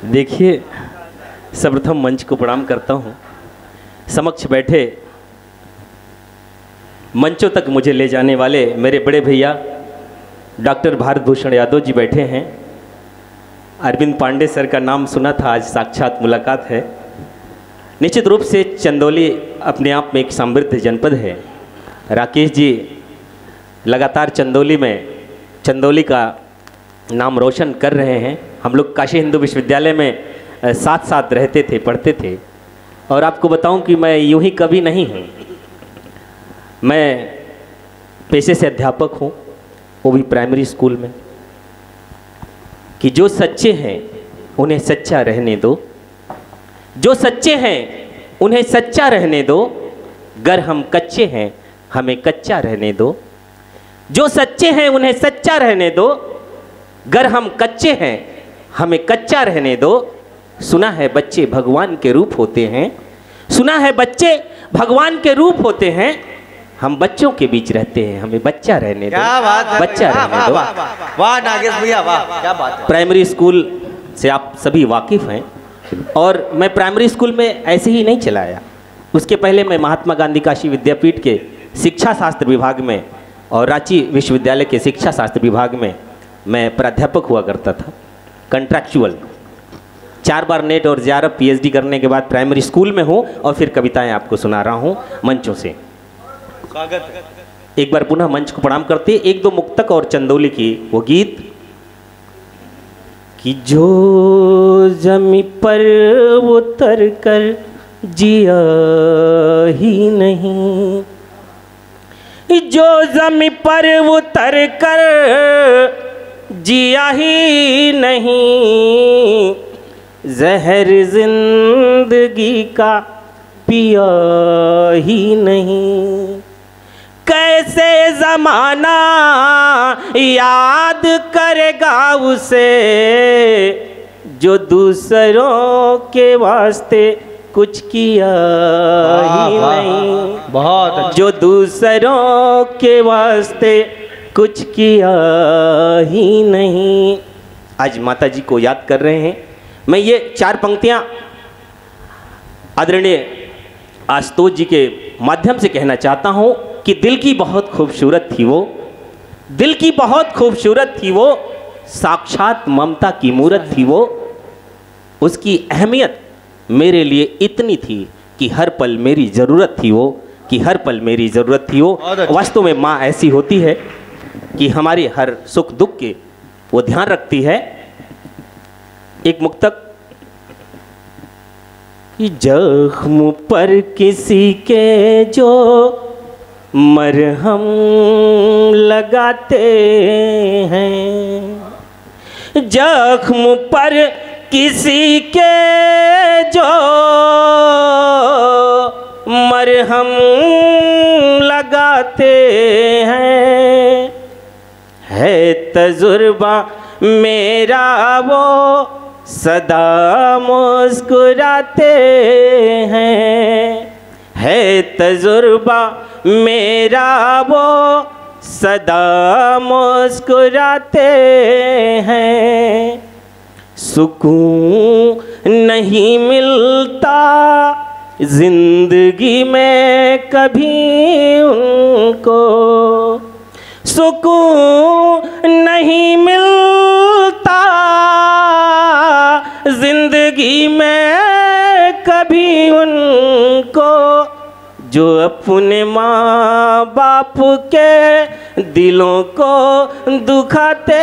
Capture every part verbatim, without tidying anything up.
देखिए, सर्वप्रथम मंच को प्रणाम करता हूँ। समक्ष बैठे मंचों तक मुझे ले जाने वाले मेरे बड़े भैया डॉक्टर भारत भूषण यादव जी बैठे हैं। अरविंद पांडे सर का नाम सुना था, आज साक्षात मुलाकात है। निश्चित रूप से चंदौली अपने आप में एक समृद्ध जनपद है। राकेश जी लगातार चंदौली में चंदौली का नाम रोशन कर रहे हैं। हम लोग काशी हिंदू विश्वविद्यालय में साथ साथ रहते थे, पढ़ते थे। और आपको बताऊं कि मैं यूं ही कभी नहीं हूं। मैं पेशे से अध्यापक हूं, वो भी प्राइमरी स्कूल में। कि जो सच्चे हैं उन्हें सच्चा रहने दो, जो सच्चे हैं उन्हें सच्चा रहने दो, गर हम कच्चे हैं हमें कच्चा रहने दो। जो सच्चे हैं उन्हें सच्चा रहने दो, गर हम कच्चे हैं हमें कच्चा रहने दो। सुना है बच्चे भगवान के रूप होते हैं, सुना है बच्चे भगवान के रूप होते हैं। हम बच्चों के बीच रहते हैं, हमें बच्चा रहने दो, बच्चा रहने दो। वाह नागेश भैया, वाह क्या बात है। प्राइमरी स्कूल से आप सभी वाकिफ़ हैं और मैं प्राइमरी स्कूल में ऐसे ही नहीं चलाया। उसके पहले मैं महात्मा गांधी काशी विद्यापीठ के शिक्षा शास्त्र विभाग में और रांची विश्वविद्यालय के शिक्षा शास्त्र विभाग में मैं प्राध्यापक हुआ करता था, कंट्रैक्चुअल। चार बार नेट और ज़्यादा पीएचडी करने के बाद प्राइमरी स्कूल में हूँ और फिर कविताएं आपको सुना रहा हूँ मंचों से। स्वागत है। एक बार पुनः मंच को प्रणाम करते, एक दो मुक्तक और चंदौली की वो गीत कि जो जमी पर उतर कर जिया ही नहीं, जो जमी पर उतर कर जिया ही नहीं, जहर जिंदगी का पिया ही नहीं। कैसे ज़माना याद करेगा उसे, जो दूसरों के वास्ते कुछ किया ही नहीं। बहुत जो दूसरों के वास्ते कुछ किया ही नहीं। आज माता जी को याद कर रहे हैं। मैं ये चार पंक्तियाँ आदरणीय आशुतोष जी के माध्यम से कहना चाहता हूँ कि दिल की बहुत खूबसूरत थी वो, दिल की बहुत खूबसूरत थी वो, साक्षात ममता की मूरत थी वो। उसकी अहमियत मेरे लिए इतनी थी कि हर पल मेरी ज़रूरत थी वो, कि हर पल मेरी ज़रूरत थी वो। वास्तव में माँ ऐसी होती है कि हमारे हर सुख दुख के वो ध्यान रखती है। एक मुक्तक कि जख्म पर किसी के जो मरहम लगाते हैं, जख्म पर किसी के जो मरहम लगाते हैं, है तजुर्बा मेरा वो सदा मुस्कुराते हैं, है तजुर्बा मेरा वो सदा मुस्कुराते हैं। सुकून नहीं मिलता जिंदगी में कभी उनको, सुकून नहीं मिलता जिंदगी में कभी उनको, जो अपने माँ बाप के दिलों को दुखाते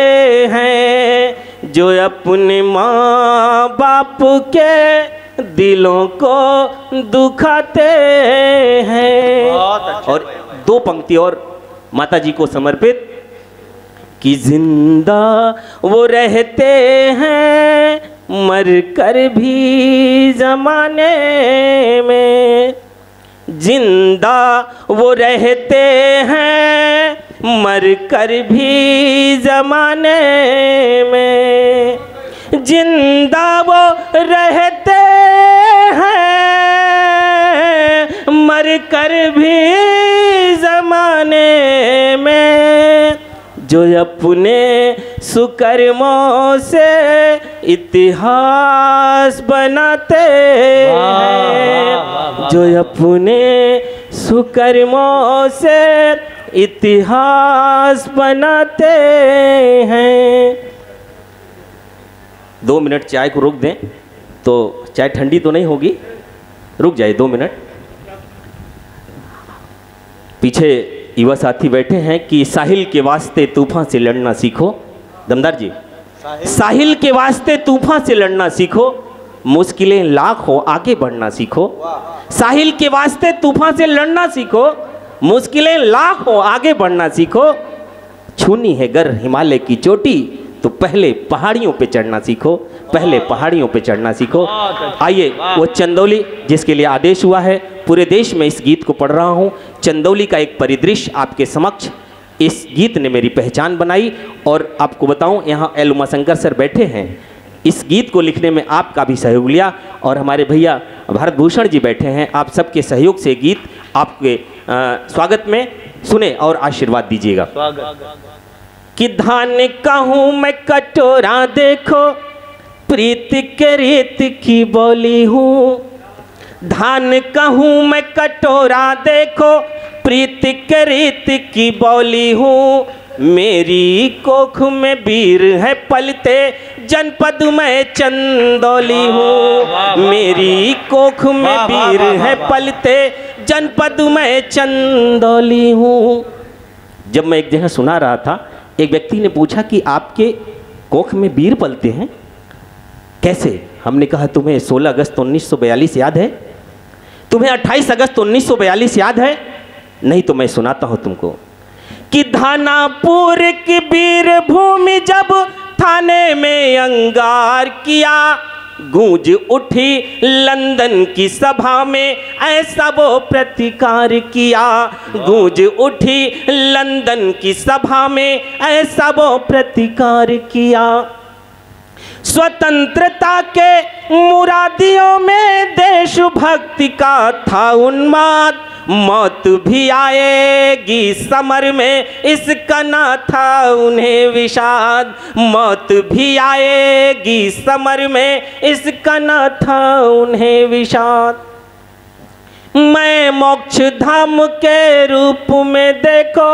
हैं, जो अपने माँ बाप के दिलों को दुखाते हैं। और दो पंक्ति और माता जी को समर्पित कि जिंदा वो रहते हैं मर कर भी जमाने में, जिंदा वो रहते हैं मर कर भी जमाने में, जिंदा वो रहते हैं मर कर भी जमाने में, जो अपने सुकर्मों से इतिहास बनाते हैं, जो अपने सुकर्मों से इतिहास बनाते हैं। दो मिनट चाय को रोक दें तो चाय ठंडी तो नहीं होगी, रुक जाए दो मिनट। पीछे युवा साथी बैठे हैं कि साहिल के वास्ते तूफान से लड़ना सीखो। दमदार जी, साहिल के वास्ते तूफान से लड़ना सीखो, मुश्किलें लाख हो आगे बढ़ना सीखो। साहिल के वास्ते तूफान से लड़ना सीखो, मुश्किलें लाख हो आगे बढ़ना सीखो। छूनी है गर हिमालय की चोटी तो पहले पहाड़ियों पे चढ़ना सीखो, पहले पहाड़ियों पे चढ़ना सीखो। आइए वो चंदौली जिसके लिए आदेश हुआ है, पूरे देश में इस गीत को पढ़ रहा हूँ। चंदौली का एक परिदृश्य आपके समक्ष, इस गीत ने मेरी पहचान बनाई। और आपको बताऊं, यहाँ एल उमाशंकर सर बैठे हैं, इस गीत को लिखने में आपका भी सहयोग लिया। और हमारे भैया भारत भूषण जी बैठे हैं, आप सबके सहयोग से गीत आपके आ, स्वागत में सुने और आशीर्वाद दीजिएगा। कि धान कहूँ मैं कटोरा देखो, प्रीति के रीत की बोली हूँ। धान कहूँ मैं कटोरा देखो, प्रीति के रीत की बोली हूँ। मेरी कोख में वीर है पलते, जनपद में चंदौली हूँ। मेरी कोख में वीर है पलते, जनपद में चंदौली हूँ। जब मैं एक जगह सुना रहा था, एक व्यक्ति ने पूछा कि आपके कोख में वीर पलते हैं कैसे? हमने कहा तुम्हें सोलह अगस्त उन्नीस सौ बयालीस याद है? तुम्हें अट्ठाईस अगस्त उन्नीस सौ बयालीस याद है? नहीं तो मैं सुनाता हूं तुमको। कि धानापुर की वीर भूमि जब थाने में अंगार किया, गूंज उठी लंदन की सभा में ऐसा वो प्रतिकार किया। गूंज उठी लंदन की सभा में ऐसा वो प्रतिकार किया। स्वतंत्रता के मुरादियों में देशभक्ति का था उन्माद। मौत भी आएगी समर में, इसका ना था उन्हें विषाद। मौत भी आएगी समर में, इसका ना था उन्हें विषाद। मैं मोक्ष धाम के रूप में देखो,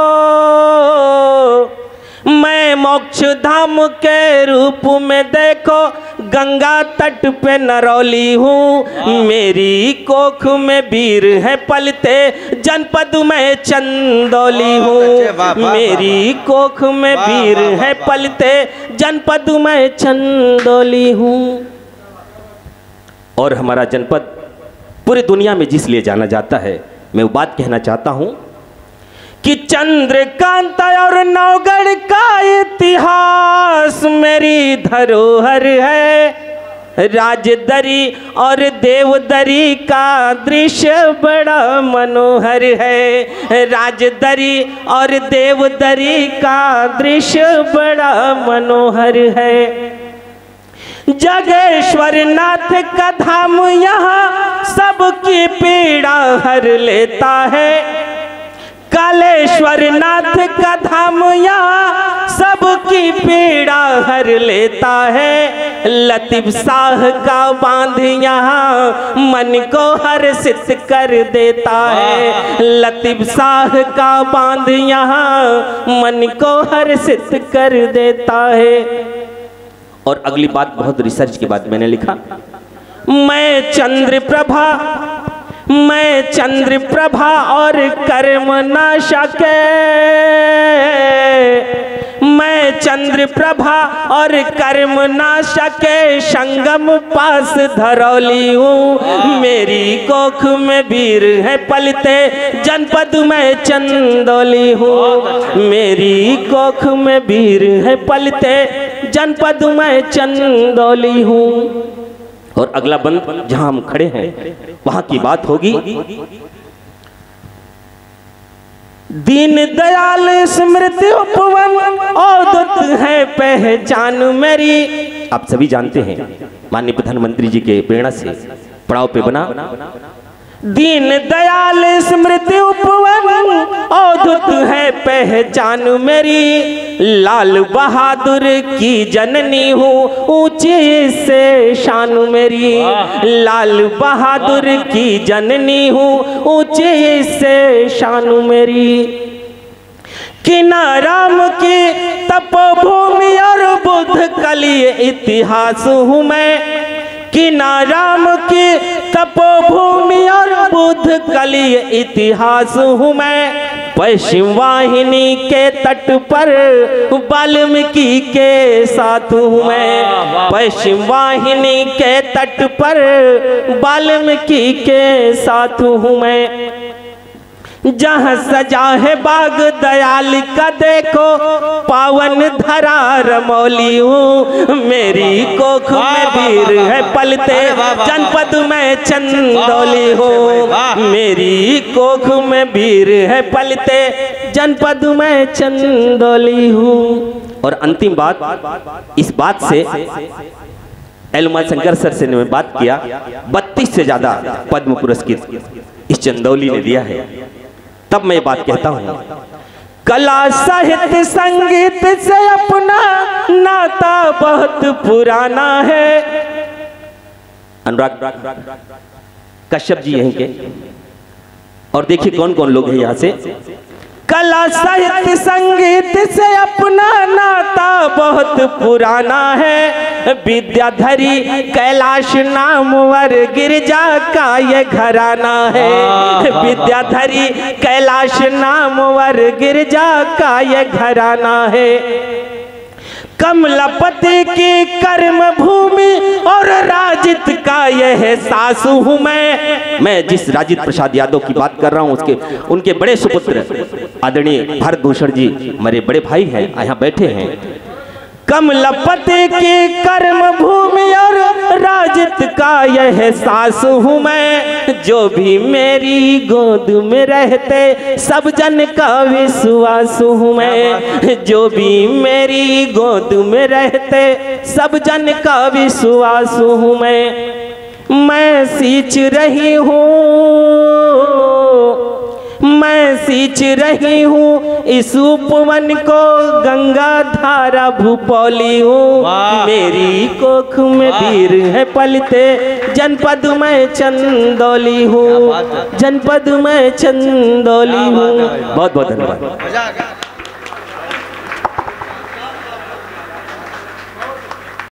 मैं मोक्ष धाम के रूप में देखो, गंगा तट पे नरौली हूँ। मेरी कोख में वीर है पलते, जनपद में चंदौली हूँ। मेरी कोख में वीर है पलते, जनपद में चंदौली हूँ। और हमारा जनपद पूरी दुनिया में जिस लिए जाना जाता है, मैं वो बात कहना चाहता हूँ कि चंद्रकांत और नौगढ़ का इतिहास मेरी धरोहर है। राजदरी और देवदरी का दृश्य बड़ा मनोहर है। राजदरी और देवदरी का दृश्य बड़ा मनोहर है। जगेश्वर नाथ का धाम यहाँ सबकी पीड़ा हर लेता है। कालेश्वर नाथ का धाम यहाँ सबकी पीड़ा हर लेता है। लतीफ शाह का बांध यहाँ मन को हर्षित कर देता है। लतीफ शाह का बांध यहाँ मन को हर्षित कर देता है। और अगली बात बहुत रिसर्च के बाद मैंने लिखा, मैं चंद्र प्रभा मैं चंद्र प्रभा और कर्म नाशा के, मैं चंद्र प्रभा और कर्म नाशा के संगम पास धरौली हूँ। मेरी कोख में वीर है पलते, जनपद में चंदौली हूँ। मेरी कोख में वीर है पलते, जनपद में चंदौली हूँ। और अगला बंद जहां हम खड़े हैं वहां की बात होगी। दीन दयाल स्मृति उपवन अवधूत है पहचान मेरी। आप सभी जानते हैं, माननीय प्रधानमंत्री जी के प्रेरणा से पड़ाव पे बना। दीन दयाल स्मृति उपवन अद्भुत है पहचान मेरी, लाल बहादुर की जननी हूँ ऊंची से शान मेरी, लाल बहादुर की जननी हूँ ऊंची से शान मेरी। किनाराम की तपोभूमि और बुद्ध कली इतिहास हूँ मैं, किनाराम की तपोभूमि और बुद्ध कली इतिहास हूँ मैं। पश्चिम वाहिनी के तट पर वाल्मीकि के साथ हूँ मैं, पश्चिम वाहिनी के तट पर वाल्मीकि के साथ हूँ मैं। जहाँ सजा है बाग दयाल का देखो पावन धरा रमौली हूँ, मेरी कोख में वीर है पलते जनपद में चंदौली हूँ, मेरी कोख में वीर है पलते जनपद में चंदौली हूँ। और अंतिम बात, इस बात से एल उमा शंकर सर से ने बात किया, बत्तीस से ज्यादा पद्म पुरस्कृत इस चंदौली ने दिया है। तब मैं बात कहता हूं, कला साहित्य संगीत से अपना नाता बहुत पुराना है। अनुराग कश्यप जी यहीं के, और देखिए कौन कौन लोग हैं यहां से। कला साहित्य संगीत से अपना नाता बहुत पुराना है, विद्याधरी कैलाश नामवर गिरजा का ये घराना है, विद्याधरी कैलाश नामवर गिरजा का ये घराना है। कमलापति की कर्म भूमि और राजित का यह सासू हूँ मैं। मैं जिस राजित प्रसाद यादव की बात कर रहा हूँ उसके उनके बड़े सुपुत्र आदरणीय भारत भूषण जी मेरे बड़े भाई हैं, यहाँ बैठे हैं। कमलापति की कर्म भूमि और राजित का यह सासू हूँ मैं, जो भी मेरी गोद में रहते सब जन का विश्वास हूँ मैं, जो भी मेरी गोद में रहते सब जन का विश्वास हूँ मैं। मैं सींच रही हूँ, मैं सींच रही हूँ इस उपवन को गंगा धारा भूपौली हूँ, मेरी कोख में वीर है पलते जनपद में चंदौली हूँ, जनपद में चंदौली हूँ। बहुत बहुत धन्यवाद।